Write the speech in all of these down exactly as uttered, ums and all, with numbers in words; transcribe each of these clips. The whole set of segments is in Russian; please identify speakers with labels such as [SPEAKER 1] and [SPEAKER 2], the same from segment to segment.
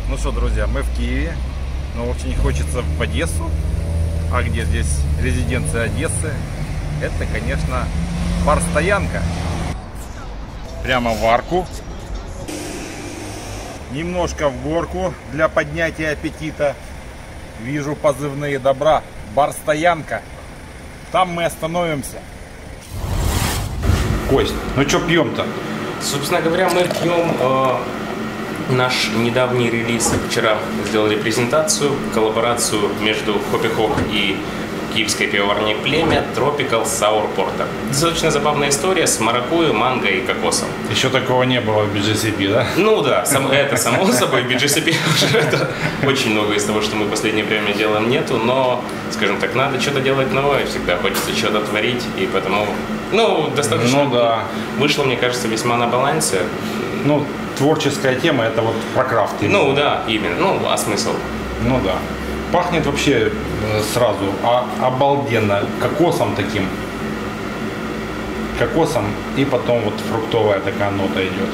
[SPEAKER 1] Ну что, друзья, мы в Киеве, но очень хочется в Одессу. А где здесь резиденция Одессы? Это, конечно, бар-стоянка. Прямо в арку. Немножко в горку для поднятия аппетита. Вижу позывные добра. Бар-стоянка. Там мы остановимся. Кость, ну что пьем-то?
[SPEAKER 2] Собственно говоря, мы пьем э, наш недавний релиз. Вчера сделали презентацию, коллаборацию между Хоппи Хог и киевской пивоварней Племя Tropical Sour Porter. Достаточно забавная история с маракуйей, манго и кокосом.
[SPEAKER 1] Еще такого не было в би джи си пи, да?
[SPEAKER 2] Ну да, сам, это само собой, би джи си пи уже это очень много из того, что мы в последнее время делаем, нету, но, скажем так, надо что-то делать новое, всегда хочется что-то творить, и потому, ну, достаточно
[SPEAKER 1] ну, да.
[SPEAKER 2] вышло, мне кажется, весьма на балансе.
[SPEAKER 1] Ну, творческая тема, это вот про крафт.
[SPEAKER 2] Ну да, именно, ну, а смысл?
[SPEAKER 1] Ну да. Пахнет вообще сразу а, обалденно, кокосом таким. Кокосом, и потом вот фруктовая такая нота идет.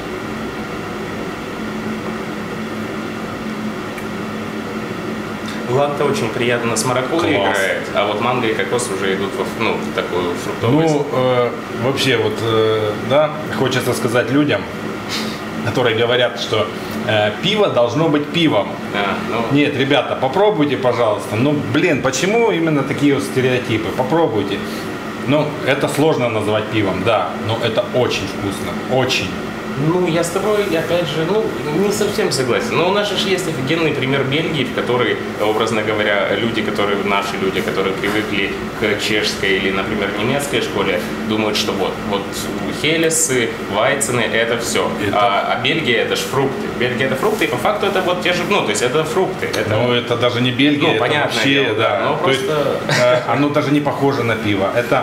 [SPEAKER 2] Латте очень приятно с маракуйей играет, а вот манго и кокос уже идут в, ну, в такую фруктовую.
[SPEAKER 1] Ну, э, вообще вот, э, да, хочется сказать людям, которые говорят, что э, пиво должно быть пивом.
[SPEAKER 2] А, ну...
[SPEAKER 1] Нет, ребята, попробуйте, пожалуйста. Ну, блин, почему именно такие вот стереотипы? Попробуйте. Ну, это сложно назвать пивом, да, но это очень вкусно, очень.
[SPEAKER 2] Ну, я с тобой, опять же, ну, не совсем согласен. Но у нас же есть офигенный пример Бельгии, в которой, образно говоря, люди, которые, наши люди, которые привыкли к чешской или, например, немецкой школе, думают, что вот, вот Хелесы, Вайцены, это все. Это... А, а Бельгия это ж фрукты. Бельгия это фрукты, и по факту это вот те же, ну, то есть это фрукты. Это...
[SPEAKER 1] Ну, это даже не Бельгия,
[SPEAKER 2] ну,
[SPEAKER 1] это
[SPEAKER 2] понятное
[SPEAKER 1] вообще,
[SPEAKER 2] дело, да.
[SPEAKER 1] да.
[SPEAKER 2] Но
[SPEAKER 1] то
[SPEAKER 2] просто...
[SPEAKER 1] есть, э, оно даже не похоже на пиво. Это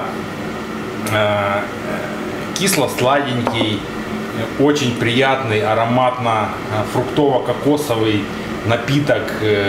[SPEAKER 1] э, кисло-сладенький, очень приятный, ароматно-фруктово-кокосовый напиток,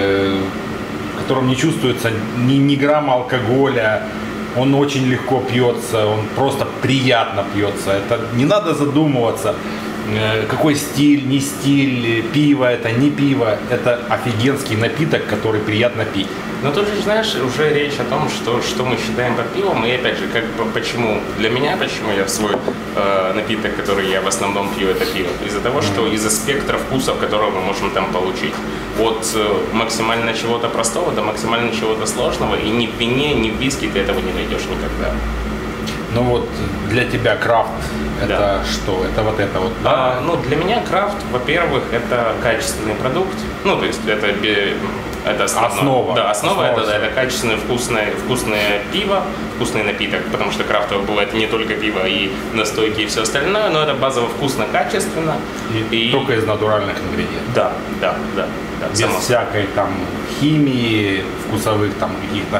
[SPEAKER 1] в котором не чувствуется ни, ни грамма алкоголя. Он очень легко пьется, он просто приятно пьется. Это не надо задумываться, какой стиль, не стиль, пиво это, не пиво. Это офигенский напиток, который приятно пить.
[SPEAKER 2] Но тут же, знаешь, уже речь о том, что, что мы считаем под пивом, и опять же, как бы, почему для меня, почему я в свой э, напиток, который я в основном пью, это пиво, из-за того, что из-за спектра вкусов, которые мы можем там получить, от э, максимально чего-то простого до максимально чего-то сложного, и ни в вине, ни в виске ты этого не найдешь никогда.
[SPEAKER 1] Ну вот для тебя крафт это
[SPEAKER 2] да.
[SPEAKER 1] что? Это вот это вот? Да?
[SPEAKER 2] А, ну для меня крафт, во-первых, это качественный продукт, ну то есть это это основа.
[SPEAKER 1] Основа.
[SPEAKER 2] Да, основа,
[SPEAKER 1] основа
[SPEAKER 2] это, это качественное вкусное, вкусное пиво, вкусный напиток, потому что крафтовое бывает не только пиво и настойки и все остальное, но это базово вкусно, качественно.
[SPEAKER 1] И, и... только из натуральных ингредиентов.
[SPEAKER 2] Да, да, да. да
[SPEAKER 1] без всякой там химии, вкусовых там каких-то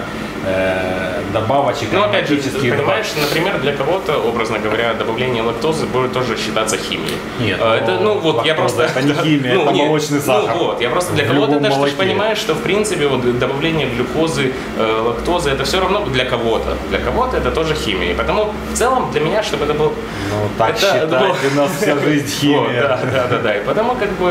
[SPEAKER 1] э, добавочек.
[SPEAKER 2] Ну опять же, ты понимаешь, например, для кого-то, образно говоря, добавление лактозы будет тоже считаться химией.
[SPEAKER 1] Нет,
[SPEAKER 2] это, ну вот я просто
[SPEAKER 1] это не химия,
[SPEAKER 2] ну,
[SPEAKER 1] это
[SPEAKER 2] нет,
[SPEAKER 1] молочный сахар.
[SPEAKER 2] Ну вот, я просто для кого-то даже ты понимаешь, что в принципе вот добавление глюкозы, э, лактозы, это все равно для кого-то. Для кого-то это тоже химия. И потому в целом для меня, чтобы это был.
[SPEAKER 1] Ну так это, считать, ну, у нас вся жизнь химия.
[SPEAKER 2] Вот, да, да, да, да. И потому как бы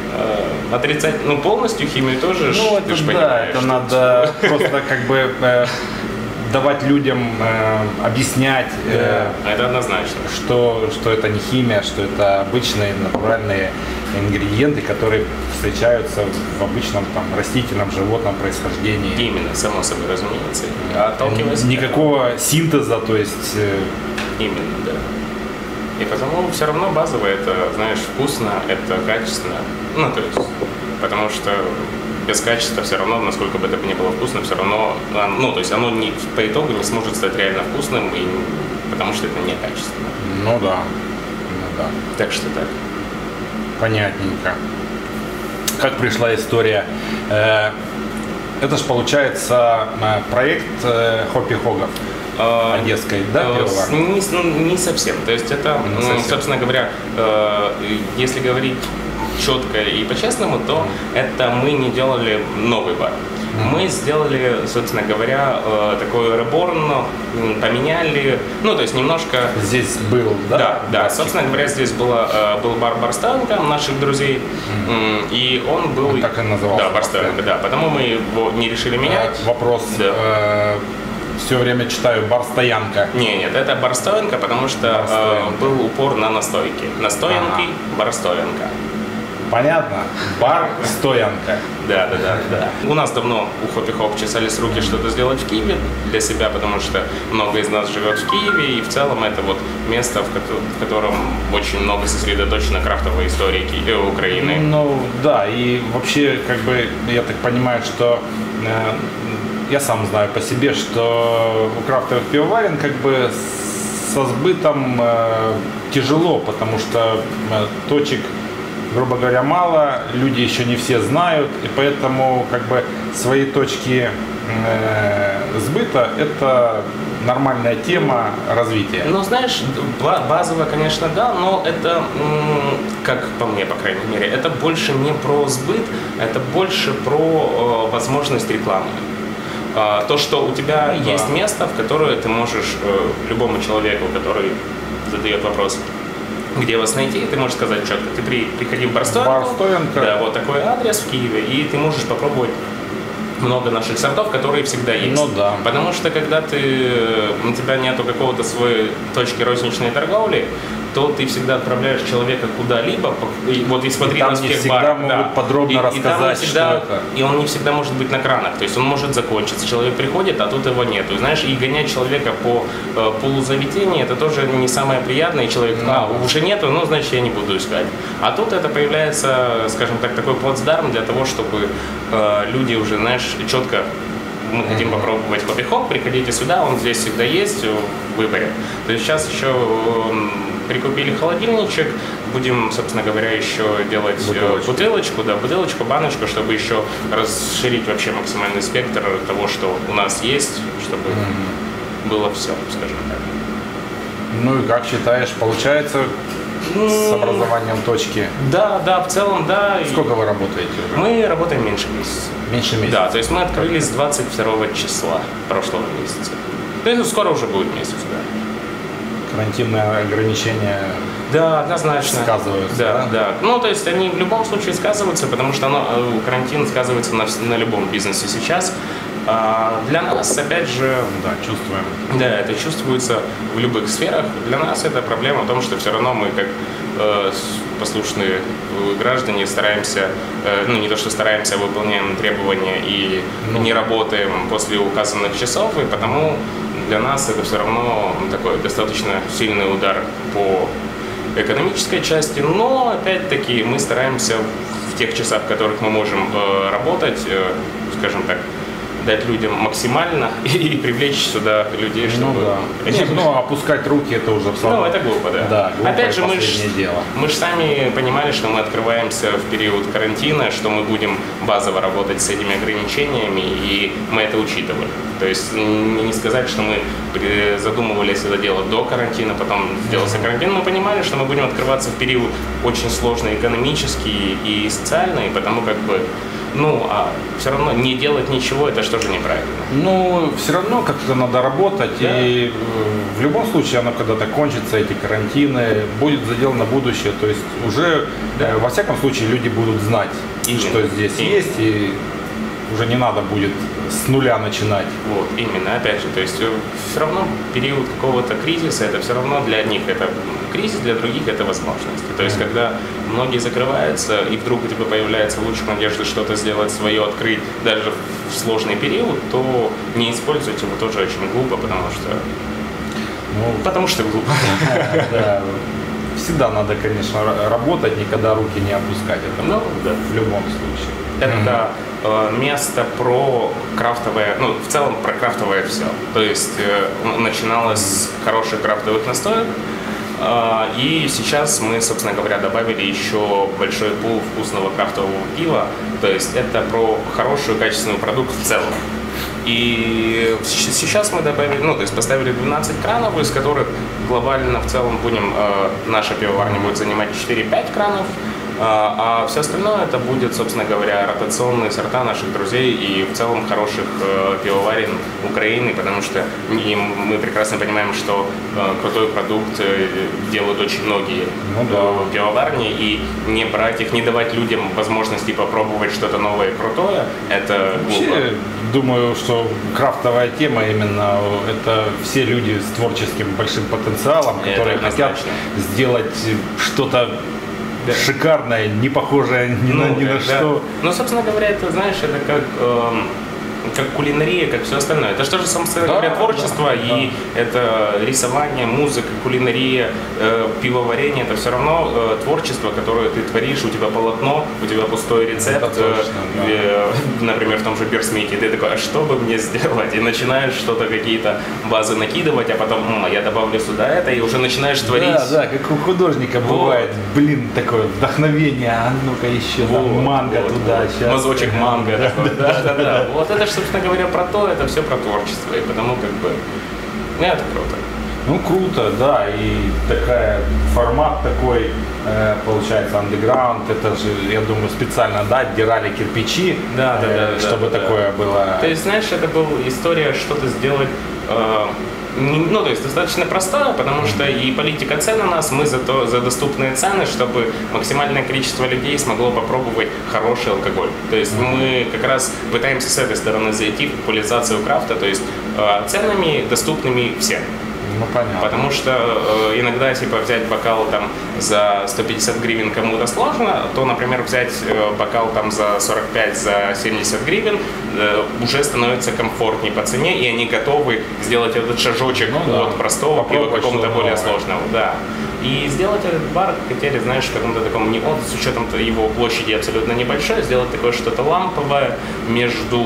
[SPEAKER 2] э, отрицать, ну полностью химию тоже.
[SPEAKER 1] Ну это
[SPEAKER 2] ж,
[SPEAKER 1] да, это надо просто как бы э, давать людям э, объяснять, э,
[SPEAKER 2] да, это однозначно,
[SPEAKER 1] что, что это не химия, что это обычные натуральные ингредиенты, которые встречаются в обычном там растительном, животном происхождении.
[SPEAKER 2] Именно, само собой, разумеется. А отталкиваясь
[SPEAKER 1] никакого синтеза, то есть э...
[SPEAKER 2] именно, да. И потому все равно базово это, знаешь, вкусно, это качественно. Ну, то есть, потому что без качества все равно, насколько бы это ни было вкусно, все равно, ну, то есть оно не, по итогу не сможет стать реально вкусным, и, потому что это не качественно.
[SPEAKER 1] Ну да, ну да.
[SPEAKER 2] Так что так.
[SPEAKER 1] Понятненько. Как пришла история? Это ж получается проект Хоппи Хогов. Одесской, да,
[SPEAKER 2] э, не, не совсем. То есть это, не ну, собственно говоря, э, если говорить четко и по-честному, то это мы не делали новый бар. Мы сделали, собственно говоря, такой реборн, поменяли, ну, то есть немножко...
[SPEAKER 1] Здесь был, да?
[SPEAKER 2] Да, да. Собственно говоря, здесь было, был бар Барстоянка наших друзей, mm. и он был...
[SPEAKER 1] Он так и назывался.
[SPEAKER 2] Да, Барстоянка, да. Потому мы его не решили менять.
[SPEAKER 1] Вопрос. Да. Э, все время читаю Барстоянка.
[SPEAKER 2] Не, нет, это Барстоянка, потому что э, был упор на настойки. Настоянки, ага. Барстоянка.
[SPEAKER 1] Понятно. Бар Стоянка.
[SPEAKER 2] Да, да, да, да. У нас давно у Хоппи Хоп чесались руки что-то сделать в Киеве для себя, потому что много из нас живет в Киеве, и в целом это вот место, в котором очень много сосредоточено крафтовой истории Украины.
[SPEAKER 1] Ну да, и вообще, как бы, я так понимаю, что э, я сам знаю по себе, что у крафтовых пивоварен как бы со сбытом э, тяжело, потому что э, точек, грубо говоря, мало, люди еще не все знают, и поэтому как бы свои точки э, сбыта – это нормальная тема развития.
[SPEAKER 2] Ну, знаешь, базово, конечно, да, но это, как по мне, по крайней мере, это больше не про сбыт, это больше про э, возможность рекламы. Э, то, что у тебя да. есть место, в которое ты можешь э, любому человеку, который задает вопрос, где вас найти, ты можешь сказать четко, ты при, приходи в Барстоянку, да, вот такой адрес в Киеве, и ты можешь попробовать много наших сортов, которые всегда есть.
[SPEAKER 1] Ну да.
[SPEAKER 2] Потому что когда ты, у тебя нету какого-то своей точки розничной торговли, то ты всегда отправляешь человека куда-либо, и вот и смотри
[SPEAKER 1] и там
[SPEAKER 2] на
[SPEAKER 1] не
[SPEAKER 2] всех
[SPEAKER 1] всегда
[SPEAKER 2] бар,
[SPEAKER 1] могут
[SPEAKER 2] да.
[SPEAKER 1] подробно
[SPEAKER 2] и,
[SPEAKER 1] рассказать,
[SPEAKER 2] и всегда,
[SPEAKER 1] что это.
[SPEAKER 2] И он не всегда может быть на кранах, то есть он может закончиться, человек приходит, а тут его нету. И, знаешь, и гонять человека по э, полузаведению, это тоже не самое приятное, и человек,
[SPEAKER 1] no.
[SPEAKER 2] а, уже нету, ну, значит, я не буду искать. А тут это появляется, скажем так, такой плацдарм для того, чтобы э, люди уже, знаешь, четко мы хотим попробовать Хоппи Хоп, приходите сюда, он здесь всегда есть в выборе. То есть сейчас еще прикупили холодильничек, будем, собственно говоря, еще делать бутылочку, бутылочку, да, бутылочку, баночку, чтобы еще расширить вообще максимальный спектр того, что у нас есть, чтобы mm-hmm. было все, скажем так.
[SPEAKER 1] Ну и как считаешь, получается с образованием точки?
[SPEAKER 2] Да, да, в целом, да.
[SPEAKER 1] Сколько вы работаете уже?
[SPEAKER 2] Мы работаем меньше месяца.
[SPEAKER 1] Меньше месяца?
[SPEAKER 2] Да, то есть мы открылись двадцать второго числа прошлого месяца. То есть скоро уже будет месяц, да.
[SPEAKER 1] Карантинные ограничения
[SPEAKER 2] да, однозначно
[SPEAKER 1] сказываются?
[SPEAKER 2] Да,
[SPEAKER 1] да,
[SPEAKER 2] да. Ну, то есть они в любом случае сказываются, потому что оно, карантин сказывается на, на любом бизнесе сейчас. А для нас, опять же,
[SPEAKER 1] да, чувствуем.
[SPEAKER 2] Да, это чувствуется в любых сферах. Для нас это проблема в том, что все равно мы, как э, послушные граждане, стараемся, э, ну не то что стараемся, а выполняем требования и ну. не работаем после указанных часов, и потому для нас это все равно такой достаточно сильный удар по экономической части, но опять-таки мы стараемся в тех часах, в которых мы можем э, работать, э, скажем так, дать людям максимально и, и привлечь сюда людей, чтобы...
[SPEAKER 1] Ну, да. Нет, ну, опускать руки это уже в самом...
[SPEAKER 2] Ну, это глупо, да.
[SPEAKER 1] Да, глупо.
[SPEAKER 2] Опять же, мы ж,
[SPEAKER 1] дело.
[SPEAKER 2] мы же сами понимали, что мы открываемся в период карантина, что мы будем базово работать с этими ограничениями, и мы это учитывали. То есть не сказать, что мы задумывались это делать до карантина, потом сделался карантин, мы понимали, что мы будем открываться в период очень сложный экономический и социальный, потому как бы ну, а все равно не делать ничего, это что же неправильно?
[SPEAKER 1] Ну, все равно как-то надо работать, да. И в любом случае оно когда-то кончится, эти карантины, будет задел на будущее, то есть уже, да. Во всяком случае, люди будут знать, именно. Что здесь именно. Есть, и уже не надо будет с нуля начинать.
[SPEAKER 2] Вот, именно, опять же, то есть все равно период какого-то кризиса, это все равно для них это кризис, для других это возможность. То есть, mm-hmm. когда многие закрываются, и вдруг у тебя появляется луч надежды что-то сделать свое, открыть даже в сложный период, то не использовать его тоже очень глупо, потому что... Ну, потому что глупо.
[SPEAKER 1] Да. Всегда надо, конечно, работать, никогда руки не опускать. Это ну, да. В любом случае.
[SPEAKER 2] Это э, место про крафтовое, ну, в целом про крафтовое все. То есть э, начиналось с хороших крафтовых настоек, э, и сейчас мы, собственно говоря, добавили еще большой пул вкусного крафтового пива. То есть это про хорошую качественную продукт в целом. И сейчас мы добавили, ну, то есть поставили двенадцать кранов, из которых глобально в целом будем, э, наша пивоварня будет занимать четыре-пять кранов. А, а все остальное это будет, собственно говоря, ротационные сорта наших друзей и в целом хороших э, пивоварен Украины, потому что и мы прекрасно понимаем, что э, крутой продукт э, делают очень многие
[SPEAKER 1] ну, да.
[SPEAKER 2] э, пивоварни, и не брать их, не давать людям возможности попробовать что-то новое и крутое, это глупо.
[SPEAKER 1] Вообще, думаю, что крафтовая тема именно это все люди с творческим большим потенциалом, которые хотят сделать что-то шикарное, не похожее ни
[SPEAKER 2] ну,
[SPEAKER 1] на, ни на
[SPEAKER 2] да.
[SPEAKER 1] что.
[SPEAKER 2] Ну, собственно говоря, это, знаешь, это как, э, как кулинария, как все остальное. Это же тоже, собственно
[SPEAKER 1] да,
[SPEAKER 2] говоря, творчество,
[SPEAKER 1] да,
[SPEAKER 2] и
[SPEAKER 1] да.
[SPEAKER 2] это рисование, музыка, кулинария, э, пивоварение, это все равно э, творчество, которое ты творишь, у тебя полотно, у тебя пустой рецепт,
[SPEAKER 1] точно, да.
[SPEAKER 2] э, например, в том же Бирсмите, ты такой, а что бы мне сделать? И начинаешь что-то, какие-то базы накидывать, а потом, м, я добавлю сюда это, и уже начинаешь творить.
[SPEAKER 1] Да, да, как у художника вот. Бывает, блин, такое вдохновение, а ну-ка еще вот, там манго
[SPEAKER 2] вот,
[SPEAKER 1] туда,
[SPEAKER 2] вот.
[SPEAKER 1] сейчас.
[SPEAKER 2] Мазочек манго.
[SPEAKER 1] Да,
[SPEAKER 2] такой.
[SPEAKER 1] да,
[SPEAKER 2] Да, да, да, да. Вот это, собственно говоря, про то, это все про творчество, и потому как бы, ну, это круто.
[SPEAKER 1] Ну, круто, да, и такая, формат такой, э, получается, андеграунд, это же, я думаю, специально, да, отдирали кирпичи,
[SPEAKER 2] да, да,
[SPEAKER 1] э,
[SPEAKER 2] да,
[SPEAKER 1] чтобы
[SPEAKER 2] да,
[SPEAKER 1] такое
[SPEAKER 2] да.
[SPEAKER 1] было.
[SPEAKER 2] То есть, знаешь, это была история что-то сделать, э, ну, то есть достаточно простая, потому что и политика цен у нас, мы за, то, за доступные цены, чтобы максимальное количество людей смогло попробовать хороший алкоголь. То есть мы как раз пытаемся с этой стороны зайти в популяризацию крафта, то есть э, ценами доступными всем.
[SPEAKER 1] Ну, понятно.
[SPEAKER 2] Потому что э, иногда, типа, взять бокал там за сто пятьдесят гривен кому-то сложно, то, например, взять э, бокал там за сорок пять, за семьдесят гривен э, уже становится комфортнее по цене, и они готовы сделать этот шажочек ну, да. от простого пива к какому-то более сложному. Да. И сделать этот бар хотели, знаешь, в каком-то таком, не он, с учетом его площади абсолютно небольшой, сделать такое что-то ламповое между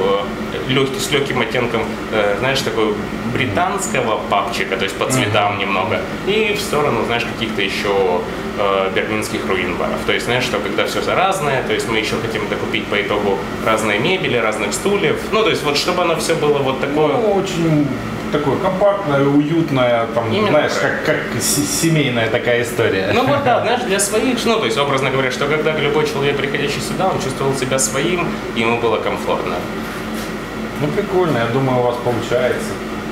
[SPEAKER 2] э, легкий, с легким оттенком, э, знаешь, такой британского пабчика, то есть по цветам mm-hmm. немного, и в сторону, знаешь, каких-то еще э, берлинских руин-баров. То есть, знаешь, что когда все разное, то есть мы еще хотим докупить по итогу разные мебели, разных стульев, ну, то есть вот чтобы оно все было вот такое...
[SPEAKER 1] Ну, очень... Такое компактное, уютное, там, именно знаешь, как, как семейная такая история.
[SPEAKER 2] Ну вот да, знаешь, для своих, ну то есть образно говоря, что когда любой человек, приходящий сюда, он чувствовал себя своим, ему было комфортно.
[SPEAKER 1] Ну прикольно, я думаю, у вас получается.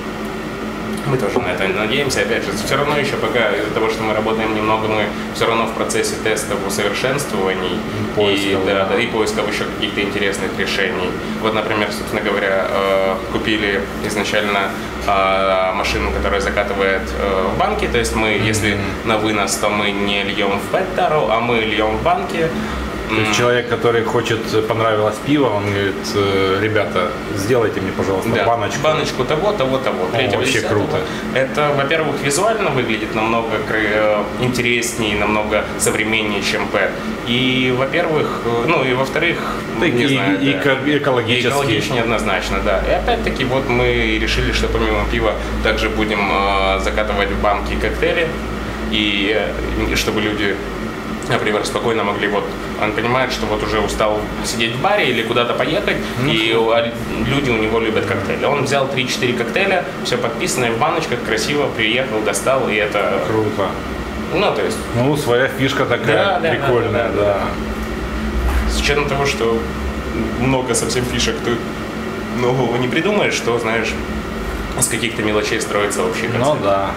[SPEAKER 2] Мы тоже на это надеемся, опять же, все равно еще пока из-за того, что мы работаем немного, мы все равно в процессе тестов, усовершенствований и, да, да, и поисков еще каких-то интересных решений. Вот, например, собственно говоря, э, купили изначально э, машину, которая закатывает э, в банки, то есть мы, mm-hmm. если на вынос, то мы не льем в пэт-тару, а мы льем в банки.
[SPEAKER 1] То есть человек, который хочет, понравилось пиво, он говорит, ребята, сделайте мне, пожалуйста,
[SPEAKER 2] да,
[SPEAKER 1] баночку.
[SPEAKER 2] Баночку того, того, того.
[SPEAKER 1] О, вообще круто.
[SPEAKER 2] Это, во-первых, визуально выглядит намного интереснее, намного современнее, чем пэт. И, во-первых, ну и во-вторых,
[SPEAKER 1] да, не и, знаю, и, да, и экологически. И
[SPEAKER 2] экологичнее однозначно, да. И опять-таки вот мы решили, что помимо пива также будем э, закатывать в банки коктейли, и чтобы люди, например, спокойно могли, вот, он понимает, что вот уже устал сидеть в баре или куда-то поехать, mm-hmm. и люди у него любят коктейли. Он взял три-четыре коктейля, все подписанное в баночках, красиво, приехал, достал, и это...
[SPEAKER 1] Круто.
[SPEAKER 2] Ну, то есть...
[SPEAKER 1] Ну, своя фишка такая, да, прикольная, да, да, да. да.
[SPEAKER 2] С учетом того, что много совсем фишек ты нового не придумаешь, что, знаешь, с каких-то мелочей строится общий концепт.
[SPEAKER 1] Ну, да.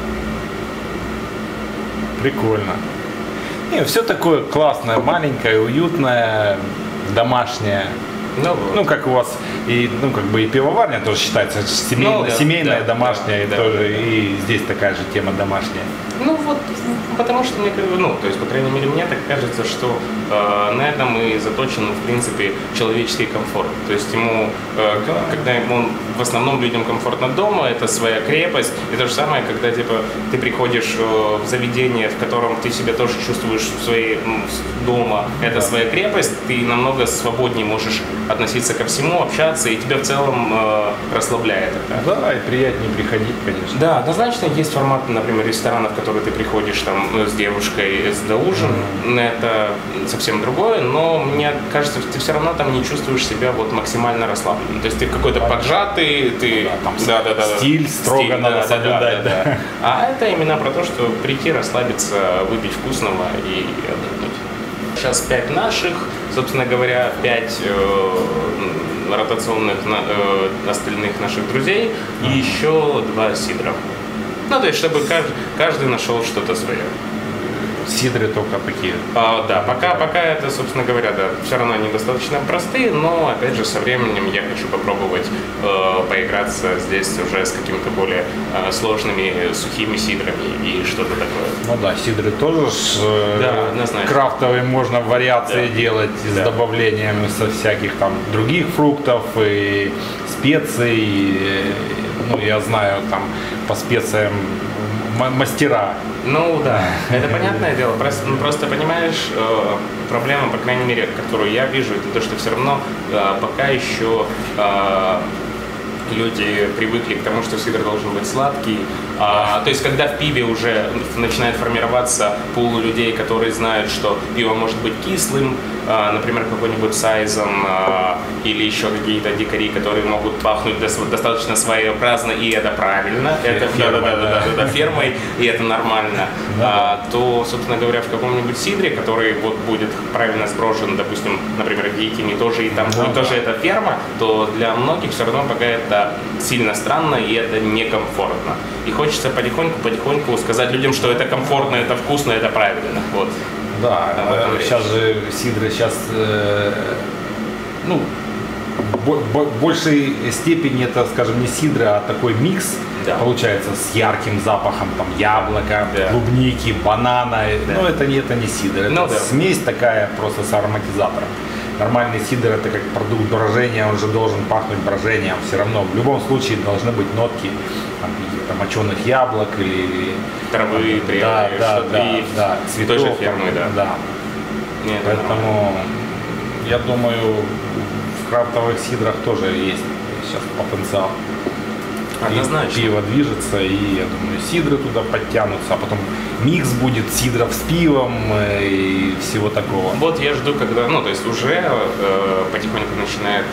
[SPEAKER 1] Прикольно. Не, все такое классное, маленькое, уютное, домашнее.
[SPEAKER 2] Ну,
[SPEAKER 1] ну, как у вас и, ну, как бы и пивоварня тоже считается семейная, ну, да, семейная да, домашняя, да, и, тоже, да. и здесь такая же тема домашняя.
[SPEAKER 2] Ну вот, потому что мне, ну, то есть, по крайней мере, мне так кажется, что э, на этом и заточен, в принципе, человеческий комфорт. То есть ему, э, когда ему, в основном людям комфортно дома, это своя крепость. И то же самое, когда, типа, ты приходишь э, в заведение, в котором ты себя тоже чувствуешь в своей, ну, дома, это да. своя крепость, ты намного свободнее можешь относиться ко всему, общаться, и тебя в целом э, расслабляет это.
[SPEAKER 1] Да, и приятнее приходить, конечно.
[SPEAKER 2] Да, однозначно есть форматы, например, ресторанов, в которые ты приходишь там с девушкой за ужин, mm-hmm. это совсем другое, но мне кажется, ты все равно там не чувствуешь себя вот максимально расслабленным. То есть ты какой-то поджатый, ты...
[SPEAKER 1] Да, там
[SPEAKER 2] да, да, да,
[SPEAKER 1] стиль строго стиль, надо да, соблюдать. Да, да, да.
[SPEAKER 2] А это именно про то, что прийти, расслабиться, выпить вкусного и отдохнуть. сейчас пять наших, собственно говоря, пять э, ротационных на, э, остальных наших друзей и еще два сидра. Ну, то есть, чтобы каждый, каждый нашел что-то свое.
[SPEAKER 1] Сидры только такие.
[SPEAKER 2] А, да, пока, пока это, собственно говоря, да, все равно они достаточно простые, но, опять же, со временем я хочу попробовать э, поиграться здесь уже с какими-то более э, сложными сухими сидрами и что-то такое.
[SPEAKER 1] Ну да, сидры тоже ж, э,
[SPEAKER 2] Да, однозначно.
[SPEAKER 1] крафтовые, можно вариации
[SPEAKER 2] Да.
[SPEAKER 1] делать с
[SPEAKER 2] Да.
[SPEAKER 1] добавлением со всяких там других фруктов и специй. И, ну, я знаю там по специям м- мастера.
[SPEAKER 2] Ну да, это понятное дело. Просто, ну, просто понимаешь, э, проблема, по крайней мере, которую я вижу, это то, что все равно э, пока еще э, люди привыкли к тому, что сидр должен быть сладкий. А, то есть, когда в пиве уже начинает формироваться пул людей, которые знают, что пиво может быть кислым, а, например, какой-нибудь сайзом а, или еще какие-то дикари, которые могут пахнуть дос- достаточно своеобразно, и это правильно, это
[SPEAKER 1] Фермой,
[SPEAKER 2] да, да, да, да, да, фермой, и это нормально,
[SPEAKER 1] Да.
[SPEAKER 2] а, то, собственно говоря, в каком-нибудь сидре, который вот будет правильно сброшен, допустим, например, дикими, тоже и там
[SPEAKER 1] Да,
[SPEAKER 2] будет
[SPEAKER 1] да.
[SPEAKER 2] тоже эта ферма, то для многих все равно пока это сильно странно и это некомфортно. И хочется потихоньку-потихоньку сказать людям, что это комфортно, это вкусно, это правильно. Вот.
[SPEAKER 1] Да,
[SPEAKER 2] Об этом
[SPEAKER 1] э,
[SPEAKER 2] речь.
[SPEAKER 1] сейчас же сидры сейчас, э, ну, бо- бо- в большей степени это, скажем, не сидра, а такой микс
[SPEAKER 2] Да.
[SPEAKER 1] получается с ярким запахом там яблока,
[SPEAKER 2] Да.
[SPEAKER 1] клубники, банана.
[SPEAKER 2] Да.
[SPEAKER 1] Ну, это не, это не сидр, это
[SPEAKER 2] Ну, да.
[SPEAKER 1] смесь такая просто с ароматизатором. Нормальный сидр это как продукт брожения, он же должен пахнуть брожением. Все равно в любом случае должны быть нотки там, каких-то моченых яблок или
[SPEAKER 2] Травы,
[SPEAKER 1] да,
[SPEAKER 2] прелые,
[SPEAKER 1] да,
[SPEAKER 2] что-то
[SPEAKER 1] да,
[SPEAKER 2] и
[SPEAKER 1] да, цветов,
[SPEAKER 2] той же фермы, да.
[SPEAKER 1] да.
[SPEAKER 2] Не, это нормально.
[SPEAKER 1] Поэтому я думаю, в крафтовых сидрах тоже есть сейчас потенциал.
[SPEAKER 2] Однозначно.
[SPEAKER 1] Пиво движется, и я думаю, сидры туда подтянутся, а потом микс будет сидров с пивом э, и всего такого.
[SPEAKER 2] Вот я жду, когда, ну, то есть уже э, потихоньку начинает,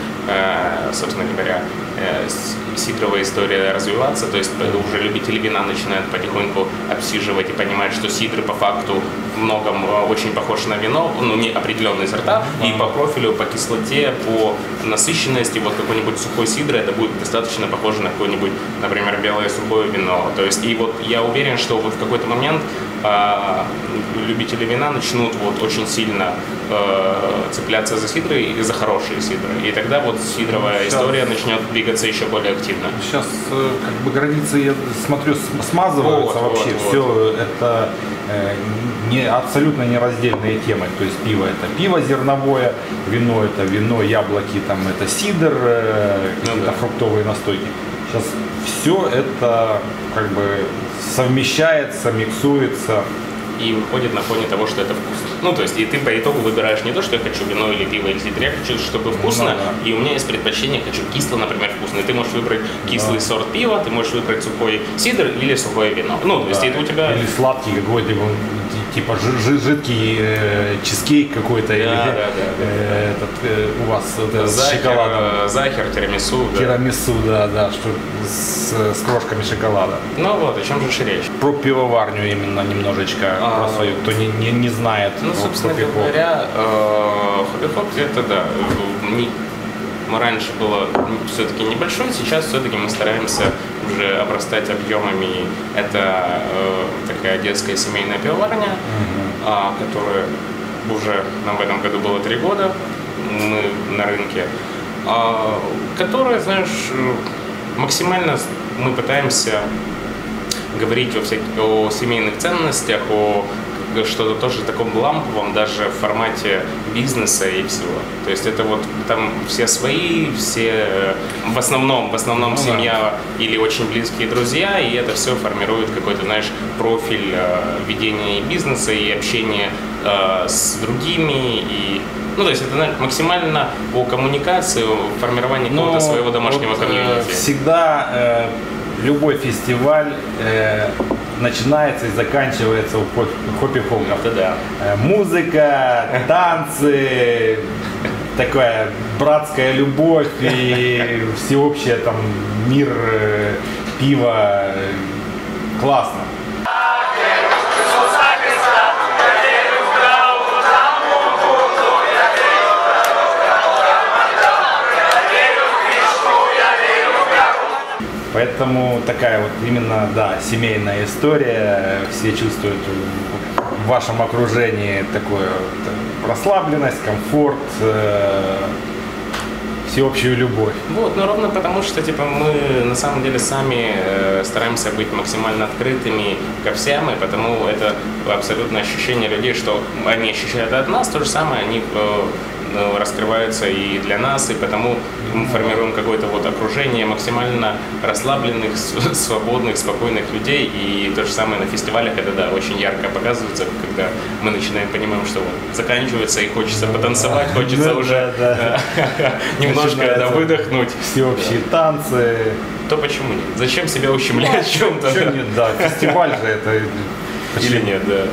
[SPEAKER 2] э, собственно говоря, э, с- сидровая история развиваться, то есть э, уже любители вина начинают потихоньку обсиживать и понимать, что сидры по факту в многом э, очень похож на вино, ну, не определенные сорта, и по профилю, по кислоте, по насыщенности, вот какой-нибудь сухой сидр, это будет достаточно похоже на какое-нибудь, например, белое сухое вино. То есть, и вот я уверен, что вот в какой-то момент а, любители вина начнут вот очень сильно э, цепляться за сидры и за хорошие сидры. И тогда вот сидровая
[SPEAKER 1] Сейчас.
[SPEAKER 2] история начнет двигаться еще более активно.
[SPEAKER 1] Сейчас э, как бы границы, я смотрю, см- смазываются
[SPEAKER 2] Вот,
[SPEAKER 1] вообще.
[SPEAKER 2] вот,
[SPEAKER 1] Все это э, не, абсолютно нераздельные темы. То есть пиво это пиво зерновое, вино это вино, яблоки там это сидр, э,
[SPEAKER 2] Ну
[SPEAKER 1] какие-то
[SPEAKER 2] да.
[SPEAKER 1] фруктовые настойки. Сейчас все это как бы совмещается, миксуется.
[SPEAKER 2] И выходит на фоне того, что это вкусно. Ну, то есть, и ты по итогу выбираешь не то, что я хочу вино или пиво или сидр, я хочу, чтобы вкусно,
[SPEAKER 1] Ну да.
[SPEAKER 2] и у меня есть предпочтение, хочу кисло, например, вкусно. И ты можешь выбрать кислый
[SPEAKER 1] Да.
[SPEAKER 2] сорт пива, ты можешь выбрать сухой сидр или сухое вино. Ну, то есть,
[SPEAKER 1] Да.
[SPEAKER 2] это у тебя...
[SPEAKER 1] Или сладкий какой-то, ну, ти- типа жи- жи- жидкий э, чизкейк какой-то, или
[SPEAKER 2] да, да, да.
[SPEAKER 1] э, этот, э, у вас это с
[SPEAKER 2] Захер,
[SPEAKER 1] шоколадом.
[SPEAKER 2] э, захер, тирамису, да.
[SPEAKER 1] Тирамису, да, да, что с, с крошками шоколада.
[SPEAKER 2] Ну вот, о чем же речь?
[SPEAKER 1] Про пивоварню именно немножечко,
[SPEAKER 2] А.
[SPEAKER 1] про свою, кто не, не, не знает.
[SPEAKER 2] Ну,
[SPEAKER 1] про
[SPEAKER 2] собственно
[SPEAKER 1] хоппи-хоп.
[SPEAKER 2] говоря, хобби-хоп это да. э, не- мы раньше было все-таки небольшой, сейчас все-таки мы стараемся уже обрастать объемами. Это э, такая детская семейная пивоварня, а, которая уже нам в этом году было три года, мы на рынке, а, которая, знаешь, э, максимально с- мы пытаемся говорить о, всяких, о семейных ценностях, о к- что-то тоже таком ламповом, даже в формате бизнеса и всего. То есть это вот там все свои, все э, в основном, в основном
[SPEAKER 1] Ну да.
[SPEAKER 2] семья или очень близкие друзья, и это все формирует какой-то, знаешь, профиль э, ведения бизнеса и общения э, с другими и ну, то есть это знаешь, максимально о коммуникации, о формировании какого-то
[SPEAKER 1] Ну,
[SPEAKER 2] своего домашнего
[SPEAKER 1] вот, э,
[SPEAKER 2] комьюнити.
[SPEAKER 1] Всегда э, любой фестиваль э, начинается и заканчивается у хоп- хоппи-хопов.
[SPEAKER 2] Это да.
[SPEAKER 1] Э, Музыка, танцы, такая братская любовь и всеобщая там мир э, пива. э, Классно. Поэтому такая вот именно, да, семейная история. Все чувствуют в вашем окружении такую вот расслабленность, комфорт, э, всеобщую любовь.
[SPEAKER 2] Вот, ну ровно потому, что типа мы на самом деле сами э, стараемся быть максимально открытыми ко всем, и потому это абсолютно ощущение людей, что они ощущают от нас, то же самое они э, раскрываются и для нас, и потому мы формируем какое-то вот окружение максимально расслабленных, свободных, спокойных людей. И то же самое на фестивалях, это да, очень ярко показывается, когда мы начинаем понимать, что вот заканчивается и хочется потанцевать, хочется уже немножко выдохнуть.
[SPEAKER 1] Всеобщие танцы.
[SPEAKER 2] То почему нет? Зачем себя ущемлять в чем-то?
[SPEAKER 1] Нет, да, фестиваль же это...
[SPEAKER 2] Или нет, да.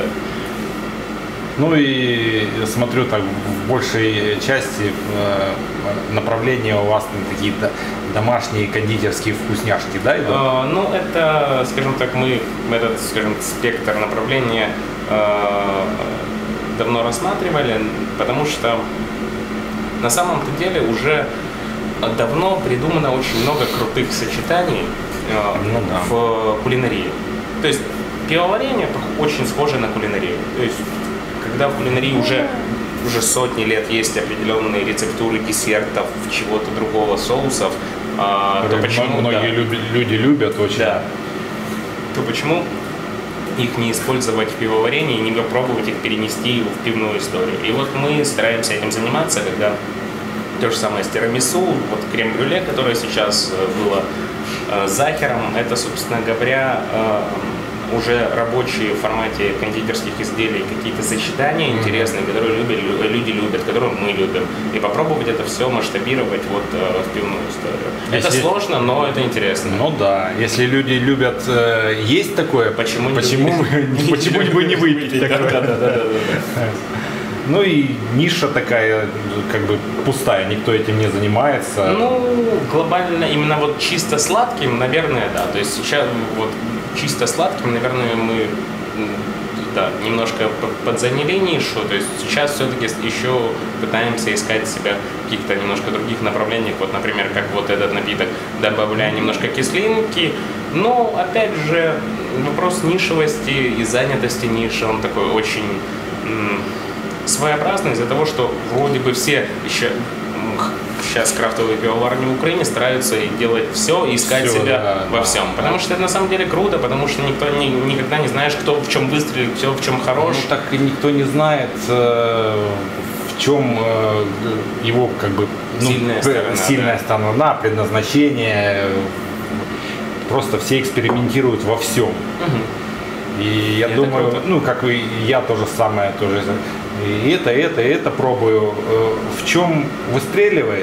[SPEAKER 1] Ну и смотрю, так в большей части э, направления у вас какие-то домашние кондитерские вкусняшки, да, идут?
[SPEAKER 2] Э, ну, это, скажем так, мы этот, скажем, спектр направления э, давно рассматривали, потому что на самом-то деле уже давно придумано очень много крутых сочетаний э, ну, да. в кулинарии. То есть пивоварение очень схоже на кулинарию. То есть когда в кулинарии уже, уже сотни лет есть определенные рецептуры десертов, чего-то другого, соусов, а, то почему...
[SPEAKER 1] Многие да, люби, люди любят очень.
[SPEAKER 2] Да. То почему их не использовать в пивоварении и не попробовать их перенести в пивную историю? И вот мы стараемся этим заниматься, когда то же самое с тирамису, вот крем-брюле, которое сейчас было э, с захером, это, собственно говоря, э, уже рабочие в формате кондитерских изделий какие-то сочетания mm-hmm. интересные, которые любят, люди любят, которые мы любим. И попробовать это все масштабировать вот э, в пивную историю. Если... Это сложно, но это интересно.
[SPEAKER 1] Ну да, если люди любят э, есть такое, почему, почему, не, почему бы не выпить такое? Ну и ниша такая, как бы пустая, никто этим не занимается.
[SPEAKER 2] Ну, глобально именно вот чисто сладким, наверное, да. То есть сейчас вот чисто сладким, наверное, мы да, немножко подзаняли нишу. То есть сейчас все-таки еще пытаемся искать себя в каких-то немножко других направлениях. Вот, например, как вот этот напиток, добавляя немножко кислинки. Но, опять же, вопрос нишевости и занятости ниши, он такой очень м- своеобразный из-за того, что вроде бы все еще сейчас крафтовые пивоварни в Украине стараются делать все и искать все, себя да, во всем. Да. Потому что это на самом деле круто, потому что никто не, никогда не знаешь, кто в чем выстрелит, кто в чем хорош.
[SPEAKER 1] Ну так и никто не знает, э, в чем э, его как бы ну,
[SPEAKER 2] сильная сторона,
[SPEAKER 1] сильная
[SPEAKER 2] да.
[SPEAKER 1] сторона, предназначение. Просто все экспериментируют во всем. Угу. И я и думаю, ну как и я то же самое тоже. И это, это, это пробую. В чем выстреливает?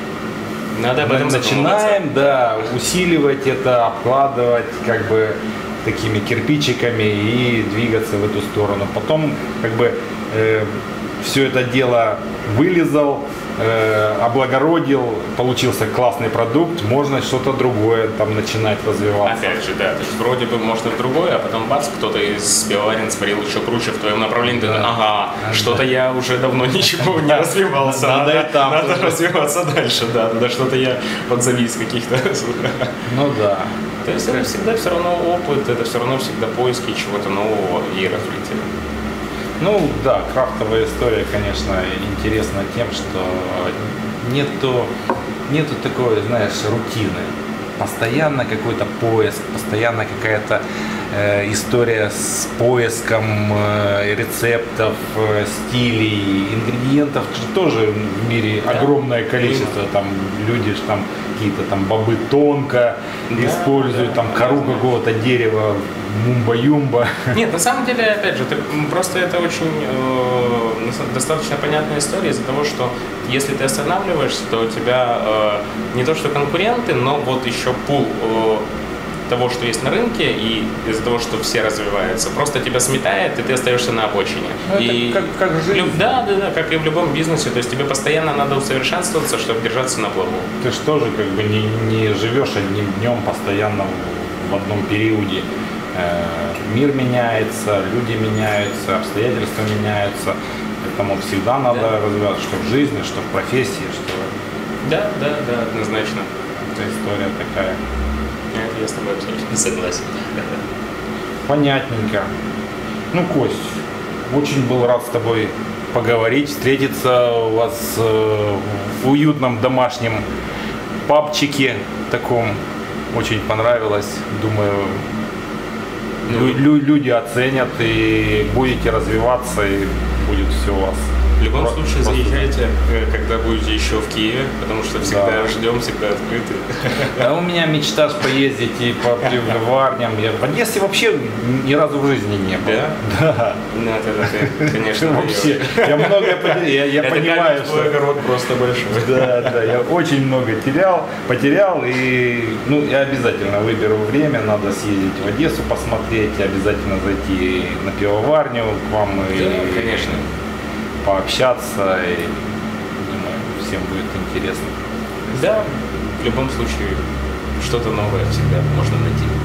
[SPEAKER 2] Надо об этом
[SPEAKER 1] начинаем, да, усиливать это, обкладывать как бы такими кирпичиками и двигаться в эту сторону. Потом как бы э, все это дело вылезал, э, облагородил, получился классный продукт, можно что-то другое там начинать развиваться.
[SPEAKER 2] Опять же, да, то есть вроде бы можно другое, а потом бац, кто-то из пивоварен сварил еще круче в твоем направлении, да. Ты, ага, да. Что-то я уже давно ничего не развивался,
[SPEAKER 1] надо, надо, там
[SPEAKER 2] надо развиваться дальше, да, да, что-то я подзавис каких-то.
[SPEAKER 1] Ну да.
[SPEAKER 2] То есть это всегда все равно опыт, это все равно всегда поиски чего-то нового и развития.
[SPEAKER 1] Ну да, крафтовая история, конечно, интересна тем, что нету, нету такой, знаешь, рутины. Постоянно какой-то поиск, постоянно какая-то э, история с поиском э, рецептов, э, стилей, ингредиентов. Тоже в мире да. огромное количество. Там люди там какие-то там бобы тонко да, используют, да, там кору да, какого-то дерева, мумба-юмба.
[SPEAKER 2] Нет, на самом деле, опять же, ты, просто это очень э, достаточно понятная история из-за того, что если ты останавливаешься, то у тебя э, не то что конкуренты, но вот еще пул э, того, что есть на рынке, и из-за того, что все развиваются, просто тебя сметает, и ты остаешься на обочине.
[SPEAKER 1] Ну,
[SPEAKER 2] и
[SPEAKER 1] как, как жизнь.
[SPEAKER 2] Да, да, да, как и в любом бизнесе, то есть тебе постоянно надо усовершенствоваться, чтобы держаться на плаву.
[SPEAKER 1] Ты же тоже как бы не, не живешь одним днем постоянно в одном периоде. Мир меняется, люди меняются, обстоятельства меняются, поэтому всегда надо да. развиваться, что в жизни, что в профессии, что...
[SPEAKER 2] Да, да, да, однозначно.
[SPEAKER 1] Эта история такая.
[SPEAKER 2] Это я с тобой абсолютно согласен.
[SPEAKER 1] Понятненько. Ну, Кость, очень был рад с тобой поговорить, встретиться у вас э, в уютном домашнем пабчике таком. Очень понравилось. Думаю,
[SPEAKER 2] Ну,
[SPEAKER 1] лю- лю- люди оценят и будете развиваться, и будет все у вас.
[SPEAKER 2] В любом
[SPEAKER 1] Про-
[SPEAKER 2] случае
[SPEAKER 1] просто-
[SPEAKER 2] заезжайте, э, когда будете еще в Киеве, потому что всегда
[SPEAKER 1] Да.
[SPEAKER 2] ждем, всегда открыты.
[SPEAKER 1] А у меня мечта ж поездить и по пивоварням. Я в Одессе вообще ни разу в жизни не был.
[SPEAKER 2] Да?
[SPEAKER 1] Да.
[SPEAKER 2] Ну, это ты, конечно,
[SPEAKER 1] Вообще,
[SPEAKER 2] даешь.
[SPEAKER 1] я многое потерял. Я, я
[SPEAKER 2] Это
[SPEAKER 1] понимаю,
[SPEAKER 2] камень, твой
[SPEAKER 1] что...
[SPEAKER 2] огород просто большой.
[SPEAKER 1] Да, да, я очень много терял, потерял, и ну, я обязательно выберу время, надо съездить в Одессу посмотреть, обязательно зайти на пивоварню к вам и
[SPEAKER 2] Да, конечно.
[SPEAKER 1] пообщаться, и думаю, всем будет интересно.
[SPEAKER 2] Да, в любом случае, что-то новое всегда можно найти.